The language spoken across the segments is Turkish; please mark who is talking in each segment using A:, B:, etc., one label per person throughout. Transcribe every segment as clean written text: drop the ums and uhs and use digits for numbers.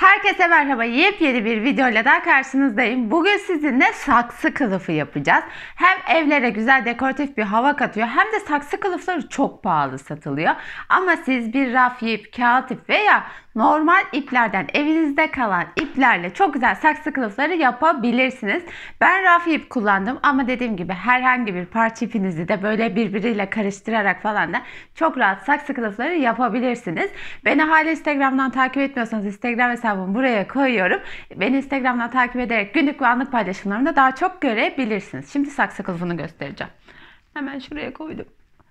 A: Herkese merhaba. Yepyeni bir videoyla daha karşınızdayım. Bugün sizinle saksı kılıfı yapacağız. Hem evlere güzel dekoratif bir hava katıyor hem de saksı kılıfları çok pahalı satılıyor. Ama siz bir raf ip, kağıt ip veya normal iplerden evinizde kalan iplerle çok güzel saksı kılıfları yapabilirsiniz. Ben raf ip kullandım ama dediğim gibi herhangi bir parça ipinizi de böyle birbiriyle karıştırarak falan da çok rahat saksı kılıfları yapabilirsiniz. Beni hala Instagram'dan takip etmiyorsanız Instagram hesabımı buraya koyuyorum. Beni Instagram'dan takip ederek günlük ve anlık paylaşımlarımda daha çok görebilirsiniz. Şimdi saksı kılıfını göstereceğim. Hemen şuraya koydum.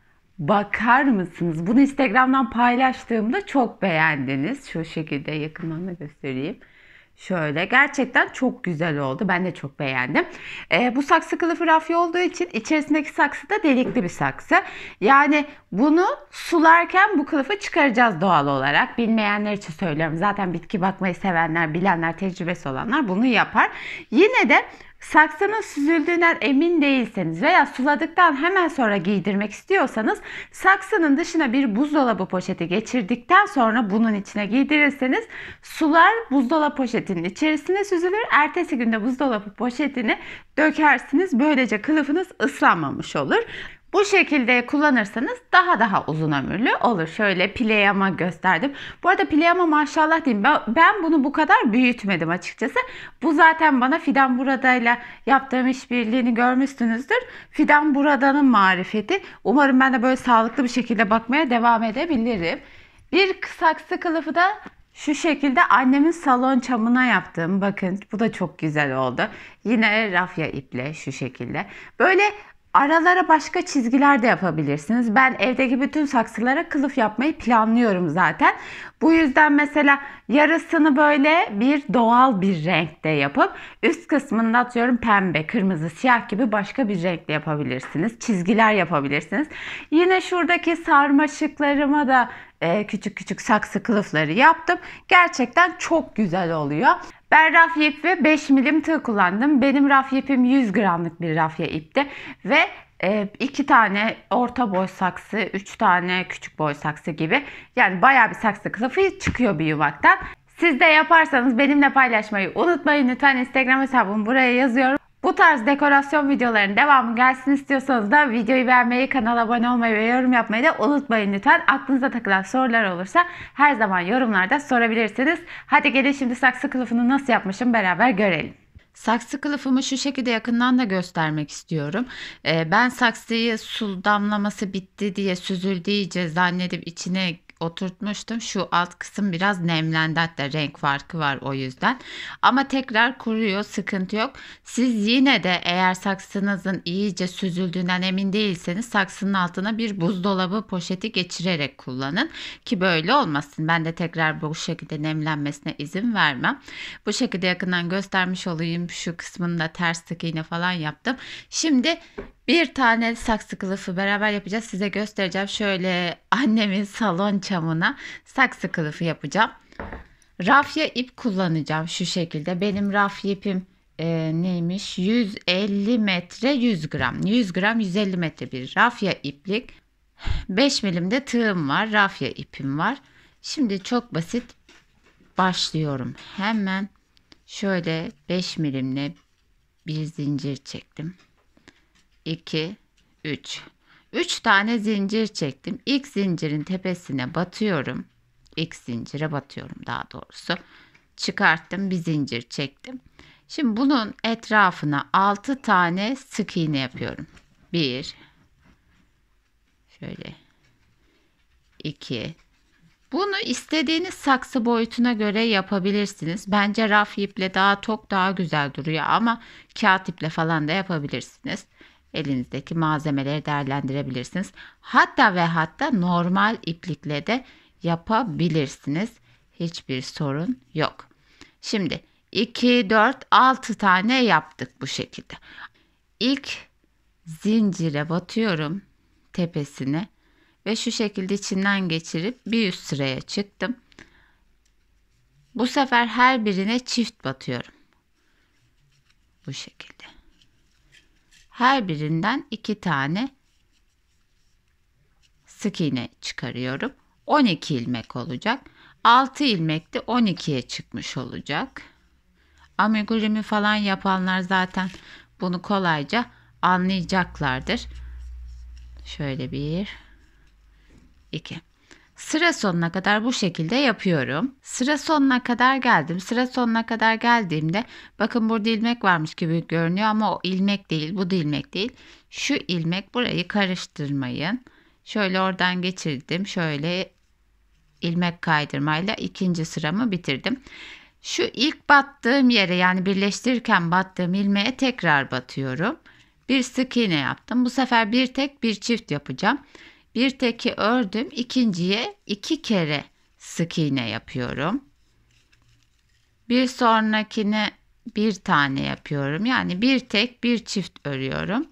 A: Bakar mısınız? Bunu Instagram'dan paylaştığımda çok beğendiniz. Şu şekilde yakından da göstereyim. Şöyle gerçekten çok güzel oldu. Ben de çok beğendim. Bu saksı kılıfı rafya olduğu için içerisindeki saksı da delikli bir saksı. Yani bunu sularken bu kılıfı çıkaracağız doğal olarak. Bilmeyenler için söylüyorum. Zaten bitki bakmayı sevenler, bilenler, tecrübesi olanlar bunu yapar. Yine de saksının süzüldüğünden emin değilseniz veya suladıktan hemen sonra giydirmek istiyorsanız saksının dışına bir buzdolabı poşeti geçirdikten sonra bunun içine giydirirseniz sular buzdolabı poşetinin içerisine süzülür. Ertesi günde buzdolabı poşetini dökersiniz. Böylece kılıfınız ıslanmamış olur. Bu şekilde kullanırsanız daha uzun ömürlü olur. Şöyle pileyama gösterdim. Bu arada pileyama maşallah diyeyim. Ben bunu bu kadar büyütmedim açıkçası. Bu zaten bana Fidan Burada'yla yaptığım işbirliğini görmüşsünüzdür. Fidan Burada'nın marifeti. Umarım ben de böyle sağlıklı bir şekilde bakmaya devam edebilirim. Bir saksı kılıfı da şu şekilde annemin salon çamına yaptım. Bakın bu da çok güzel oldu. Yine rafya iple şu şekilde. Böyle aralara başka çizgiler de yapabilirsiniz. Ben evdeki bütün saksılara kılıf yapmayı planlıyorum zaten. Bu yüzden mesela yarısını böyle bir doğal bir renkte yapıp üst kısmında atıyorum pembe, kırmızı, siyah gibi başka bir renkle yapabilirsiniz. Çizgiler yapabilirsiniz. Yine şuradaki sarmaşıklarıma da küçük küçük saksı kılıfları yaptım. Gerçekten çok güzel oluyor. Ben rafya ip ve 5 milim tığ kullandım. Benim rafya ipim 100 gramlık bir rafya ipti. Ve 2 tane orta boy saksı, 3 tane küçük boy saksı gibi. Yani bayağı bir saksı kılıfı çıkıyor bir yumaktan. Siz de yaparsanız benimle paylaşmayı unutmayın. Lütfen Instagram hesabımı buraya yazıyorum. Bu tarz dekorasyon videolarının devamı gelsin istiyorsanız da videoyu beğenmeyi, kanala abone olmayı ve yorum yapmayı da unutmayın lütfen. Aklınıza takılan sorular olursa her zaman yorumlarda sorabilirsiniz. Hadi gelin şimdi saksı kılıfını nasıl yapmışım beraber görelim. Saksı kılıfımı şu şekilde yakından da göstermek istiyorum. Ben saksıyı su damlaması bitti diye süzüldü iyice zannedip içine oturtmuştum. Şu alt kısım biraz nemlendi, hatta renk farkı var o yüzden. Ama tekrar kuruyor, sıkıntı yok. Siz yine de eğer saksınızın iyice süzüldüğünden emin değilseniz saksının altına bir buzdolabı poşeti geçirerek kullanın ki böyle olmasın. Ben de tekrar bu şekilde nemlenmesine izin vermem. Bu şekilde yakından göstermiş olayım. Şu kısmında ters sık iğne falan yaptım. Şimdi bir tane saksı kılıfı beraber yapacağız. Size göstereceğim. Şöyle annemin salon çamına saksı kılıfı yapacağım. Rafya ip kullanacağım şu şekilde. Benim rafya ipim neymiş? 150 metre 100 gram. 100 gram 150 metre bir rafya iplik. 5 milimde tığım var. Rafya ipim var. Şimdi çok basit başlıyorum. Hemen şöyle 5 milimle bir zincir çektim. 2, 3. 3 tane zincir çektim. İlk zincirin tepesine batıyorum. İlk zincire batıyorum daha doğrusu. Çıkarttım, bir zincir çektim. Şimdi bunun etrafına 6 tane sık iğne yapıyorum. 1, şöyle 2. Bunu istediğiniz saksı boyutuna göre yapabilirsiniz. Bence raf iple daha güzel duruyor ama kağıt iple falan da yapabilirsiniz. Elinizdeki malzemeleri değerlendirebilirsiniz. Hatta normal iplikle de yapabilirsiniz. Hiçbir sorun yok. Şimdi 2, 4, 6 tane yaptık bu şekilde. İlk zincire batıyorum tepesine ve şu şekilde içinden geçirip bir üst sıraya çıktım. Bu sefer her birine çift batıyorum. Bu şekilde. Her birinden 2 tane sık iğne çıkarıyorum. 12 ilmek olacak. 6 ilmekte 12'ye çıkmış olacak. Amigurumi falan yapanlar zaten bunu kolayca anlayacaklardır. Şöyle 1, 2. Sıra sonuna kadar bu şekilde yapıyorum. Sıra sonuna kadar geldim. Sıra sonuna kadar geldiğimde bakın burada ilmek varmış gibi görünüyor ama o ilmek değil, bu da ilmek değil. Şu ilmek, burayı karıştırmayın. Şöyle oradan geçirdim. Şöyle ilmek kaydırmayla ikinci sıramı bitirdim. Şu ilk battığım yere, yani birleştirirken battığım ilmeğe tekrar batıyorum. Bir sık iğne yaptım. Bu sefer bir tek bir çift yapacağım. Bir teki ördüm. İkinciye 2 kere sık iğne yapıyorum. Bir sonrakine bir tane yapıyorum. Yani bir tek bir çift örüyorum.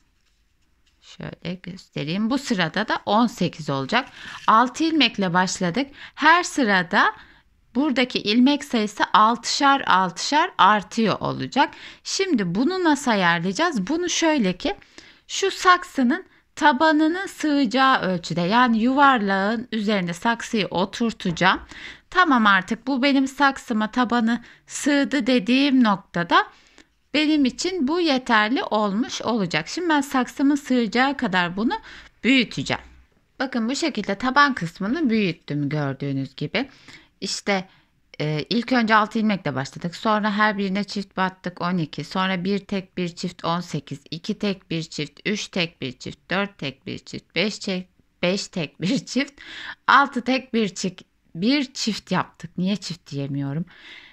A: Şöyle göstereyim. Bu sırada da 18 olacak. 6 ilmekle başladık. Her sırada buradaki ilmek sayısı 6'şar 6'şar artıyor olacak. Şimdi bunu nasıl ayarlayacağız? Bunu şöyle ki, şu saksının tabanının sığacağı ölçüde, yani yuvarlağın üzerine saksıyı oturtacağım. Tamam, artık bu benim saksıma tabanı sığdı dediğim noktada benim için bu yeterli olmuş olacak. Şimdi ben saksımın sığacağı kadar bunu büyüteceğim. Bakın bu şekilde taban kısmını büyüttüm gördüğünüz gibi. İşte ilk önce 6 ilmekle başladık. Sonra her birine çift battık 12. Sonra bir tek bir çift 18. 2 tek bir çift, 3 tek bir çift, 4 tek bir çift, 5 tek bir çift, 6 tek bir çift yaptık. Niye çift diyemiyorum?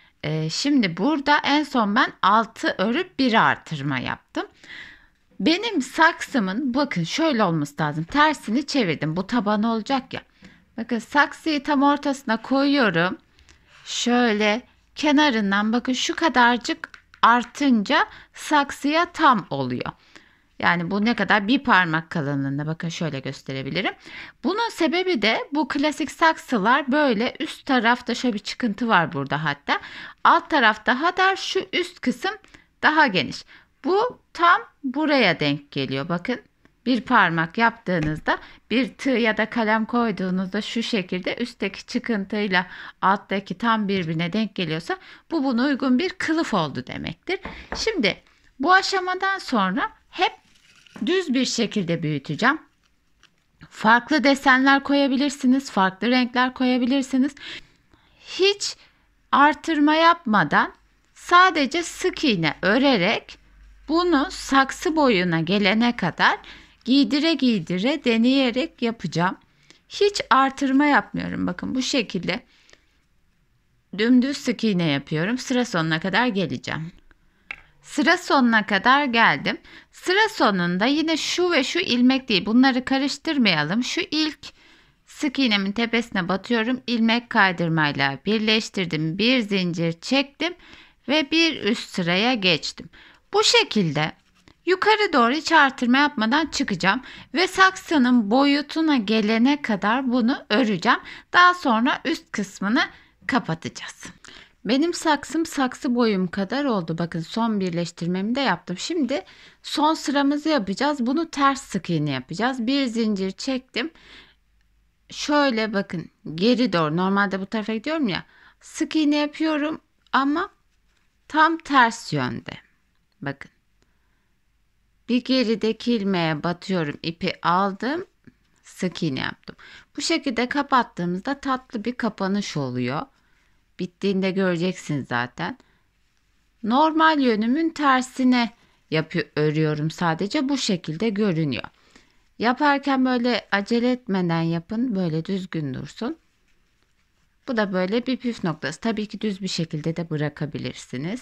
A: Şimdi burada en son ben 6 örüp 1 artırma yaptım. Benim saksımın bakın şöyle olması lazım. Tersini çevirdim. Bu taban olacak ya. Bakın saksıyı tam ortasına koyuyorum. Şöyle kenarından bakın şu kadarcık artınca saksıya tam oluyor. Yani bu ne kadar? Bir parmak kalınlığında. Bakın şöyle gösterebilirim. Bunun sebebi de bu klasik saksılar böyle üst tarafta şöyle bir çıkıntı var burada hatta. Alt taraf daha dar, şu üst kısım daha geniş. Bu tam buraya denk geliyor. Bakın bir parmak yaptığınızda, bir tığ ya da kalem koyduğunuzda şu şekilde üstteki çıkıntıyla alttaki tam birbirine denk geliyorsa bu buna uygun bir kılıf oldu demektir. Şimdi bu aşamadan sonra hep düz bir şekilde büyüteceğim. Farklı desenler koyabilirsiniz, farklı renkler koyabilirsiniz. Hiç artırma yapmadan sadece sık iğne örerek bunu saksı boyuna gelene kadar giydire giydire deneyerek yapacağım. Hiç artırma yapmıyorum. Bakın bu şekilde dümdüz sık iğne yapıyorum. Sıra sonuna kadar geleceğim. Sıra sonuna kadar geldim. Sıra sonunda yine şu ve şu ilmek değil. Bunları karıştırmayalım. Şu ilk sık iğnemin tepesine batıyorum. İlmek kaydırmayla birleştirdim. Bir zincir çektim ve bir üst sıraya geçtim. Bu şekilde yukarı doğru hiç artırma yapmadan çıkacağım ve saksının boyutuna gelene kadar bunu öreceğim. Daha sonra üst kısmını kapatacağız. Benim saksım saksı boyum kadar oldu. Bakın son birleştirmemi de yaptım. Şimdi son sıramızı yapacağız. Bunu ters sık iğne yapacağız. Bir zincir çektim. Şöyle bakın geri doğru, normalde bu tarafa gidiyorum ya, sık iğne yapıyorum ama tam ters yönde. Bakın bir gerideki ilmeğe batıyorum, ipi aldım, sık iğne yaptım. Bu şekilde kapattığımızda tatlı bir kapanış oluyor. Bittiğinde göreceksiniz zaten. Normal yönümün tersine örüyorum, sadece bu şekilde görünüyor. Yaparken böyle acele etmeden yapın, böyle düzgün dursun. Bu da böyle bir püf noktası. Tabii ki düz bir şekilde de bırakabilirsiniz.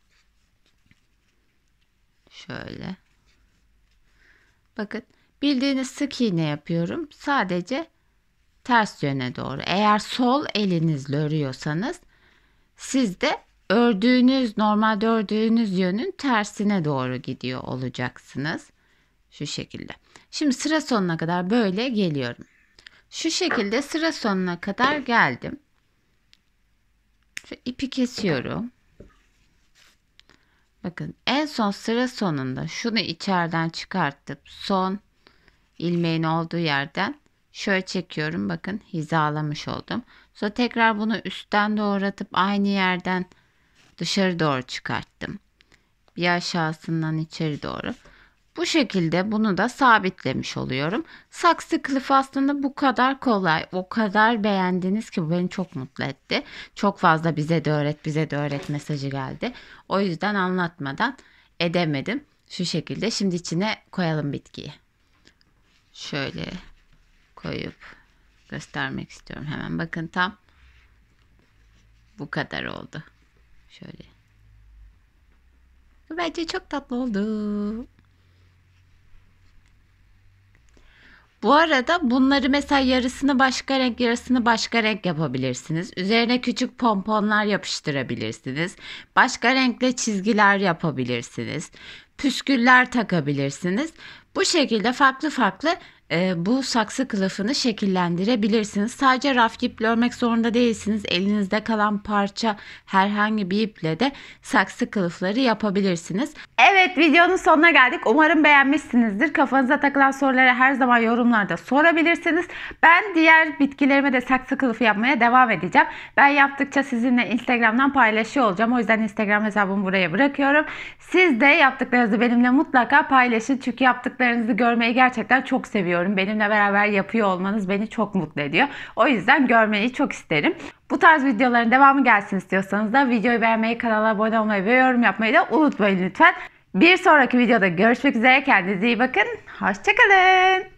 A: Şöyle. Bakın bildiğiniz sık iğne yapıyorum. Sadece ters yöne doğru. Eğer sol elinizle örüyorsanız siz de normalde ördüğünüz yönün tersine doğru gidiyor olacaksınız. Şu şekilde. Şimdi sıra sonuna kadar böyle geliyorum. Şu şekilde sıra sonuna kadar geldim. Şu ipi kesiyorum. Bakın en son sıra sonunda şunu içeriden çıkartıp son ilmeğin olduğu yerden Şöyle çekiyorum. Bakın hizalamış oldum. Sonra tekrar bunu üstten doğratıp aynı yerden dışarı doğru çıkarttım. Bir aşağısından içeri doğru. Bu şekilde bunu da sabitlemiş oluyorum. Saksı kılıfı aslında bu kadar kolay. O kadar beğendiniz ki bu beni çok mutlu etti. Çok fazla bize de öğret, bize de öğret mesajı geldi. O yüzden anlatmadan edemedim. Şu şekilde şimdi içine koyalım bitkiyi. Şöyle koyup göstermek istiyorum hemen. Bakın tam bu kadar oldu. Şöyle. Bence çok tatlı oldu. Bu arada bunları mesela yarısını başka renk, yarısını başka renk yapabilirsiniz. Üzerine küçük pomponlar yapıştırabilirsiniz. Başka renkle çizgiler yapabilirsiniz. Püsküller takabilirsiniz. Bu şekilde farklı farklı bu saksı kılıfını şekillendirebilirsiniz. Sadece raf iple örmek zorunda değilsiniz. Elinizde kalan parça herhangi bir iple de saksı kılıfları yapabilirsiniz. Evet, videonun sonuna geldik. Umarım beğenmişsinizdir. Kafanıza takılan soruları her zaman yorumlarda sorabilirsiniz. Ben diğer bitkilerime de saksı kılıfı yapmaya devam edeceğim. Ben yaptıkça sizinle Instagram'dan paylaşıyor olacağım. O yüzden Instagram hesabımı buraya bırakıyorum. Siz de yaptıklarınızı benimle mutlaka paylaşın. Çünkü yaptıklarınızı görmeyi gerçekten çok seviyorum. Benimle beraber yapıyor olmanız beni çok mutlu ediyor. O yüzden görmeyi çok isterim. Bu tarz videoların devamı gelsin istiyorsanız da videoyu beğenmeyi, kanala abone olmayı ve yorum yapmayı da unutmayın lütfen. Bir sonraki videoda görüşmek üzere. Kendinize iyi bakın. Hoşçakalın.